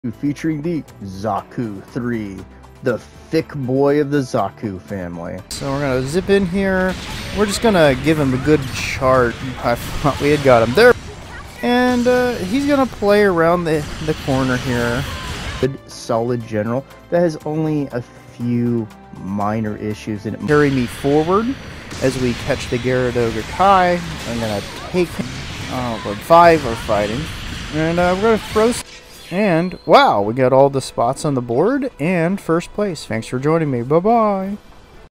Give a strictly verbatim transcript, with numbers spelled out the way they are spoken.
featuring the Zaku three, the thick boy of the Zaku family. So we're gonna zip in here. We're just gonna give him a good chart. I thought we had got him there. And uh, he's gonna play around the, the corner here. Good, solid general that has only a few minor issues in it. Carry me forward as we catch the Gyarados Kai. I'm gonna take him. Oh, but five are fighting. And uh, we're gonna throw. And wow, we got all the spots on the board and first place. Thanks for joining me. Bye bye.